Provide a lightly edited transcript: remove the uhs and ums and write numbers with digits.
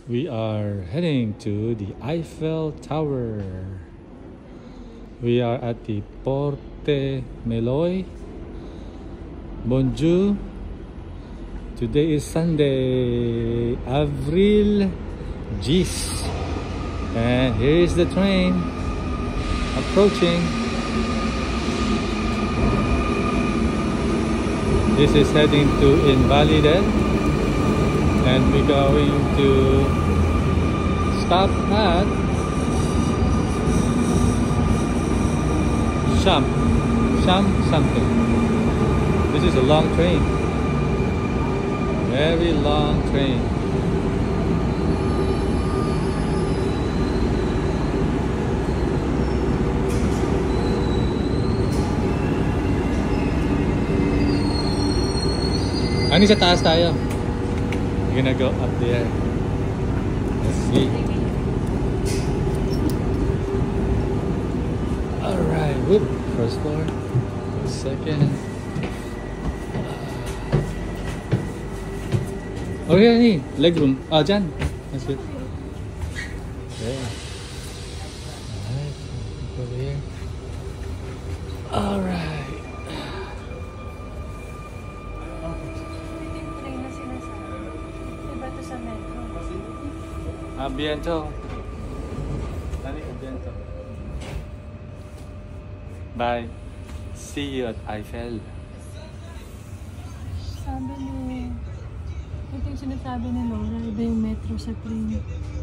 We are heading to the Eiffel Tower. We are at the Porte Meloy. Bonjour. Today is Sunday, Avril 10. And here is the train approaching. This is heading to Invalide. And we're going to stop at Sham something. This is a long train. Very long train. Ano sa taas tayo? We're gonna go up there. Let's see. Alright, whoop. First floor. Second. Oh yeah, ni legroom. Ah, dyan. That's good. Yeah. Alright, over here. Alright. Ambiento. Ambiento. Bye. See you at Eiffel. Sabi ni... Ito yung sinasabi ni Laura, iba yung metro sa train.